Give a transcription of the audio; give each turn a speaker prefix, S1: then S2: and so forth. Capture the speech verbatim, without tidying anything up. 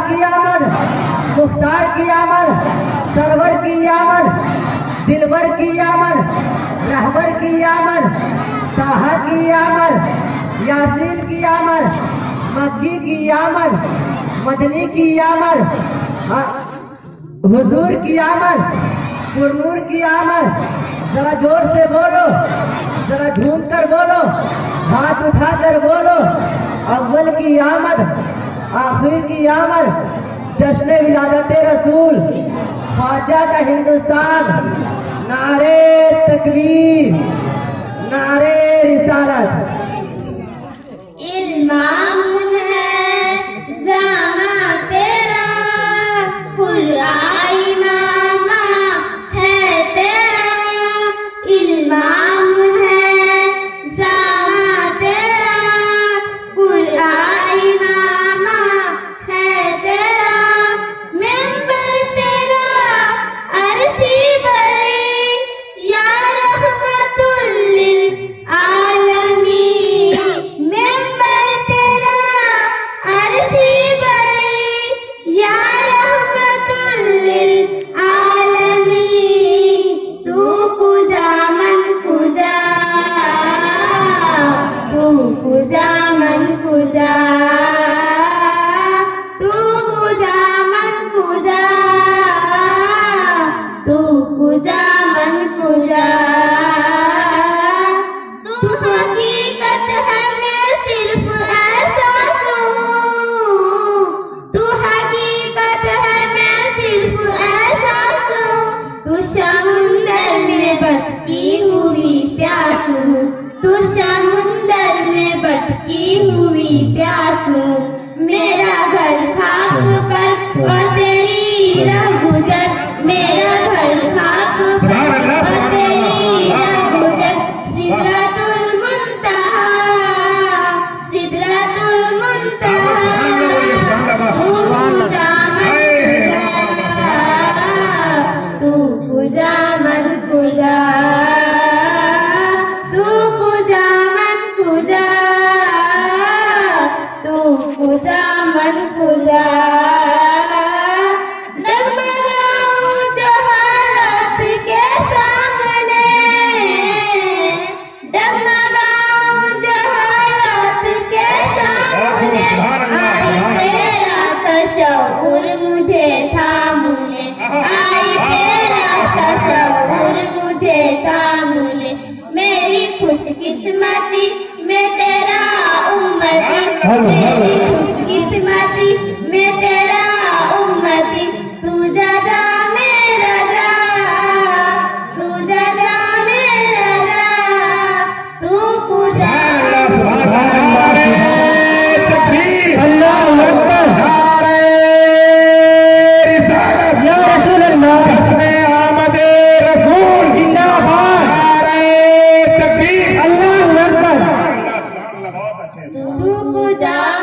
S1: की आमद, मुख्तार की आमद, सरवर की आमद, दिलवर की आमद, रहबर की आमद, ताहा की आमद, यासीन की आमद, मक्की की आमद, मदनी की आमद, हुजूर की आमद, पुरनूर की आमद। जरा जोर से बोलो, जरा झूम कर बोलो, हाथ उठाकर बोलो। अव्वल की आमद, आखिर की आमद, जश्न विलादत रसूल, ख्वाजा का हिंदुस्तान। नारे तकबीर, नारे रिसालत।
S2: इल्माम है ज़ामा तेरा, कुराई नामा है तेरा। इल्माम है ज़ामा तेरा, कुराई नामा है तेरा। मिंबर तेरा अरसी बरे, या रहमतुल लिल आलमीन। मिंबर तेरा अरसी बरे, या रहमतुल लिल आलमीन। तू कुजा मन कुजा, तू कुजा मन कुजा, तू कुजा मन कुजा, तू कुजा मन कुजा। तू हकीकत है मैं सिर्फ एहसास हूँ, तू हकीकत है मैं सिर्फ एहसास हूँ। तू समुंदर में भटकी हुई प्यास हूँ, तू समुंदर में भटकी हुई प्यास हूँ। मेरा घर खाक पर और तेरी राह गुजर, मेरा घर खाक पर और तेरी राह गुजर। सिदरतुल मुंतहा, सिदरतुल मुंतहा, तू कुजा मन कुजा, तू कुजा मन कुजा, तू कुजा मन कुजा। डगमगाऊं जहालत के सामने, डगमगाऊं जहालत के सामने। आई तेरा तशव्वुर मुझे थामने, आई तेरा तशव्वुर मुझे थामने। मेरी खुशकिस्मती में तेरा उम्मती, मेरी खुशकिस्मती में तेरा उम्मती। तू जजा मेरा जा, तू जजा मेरा जा, तू कुजा। तू कुजा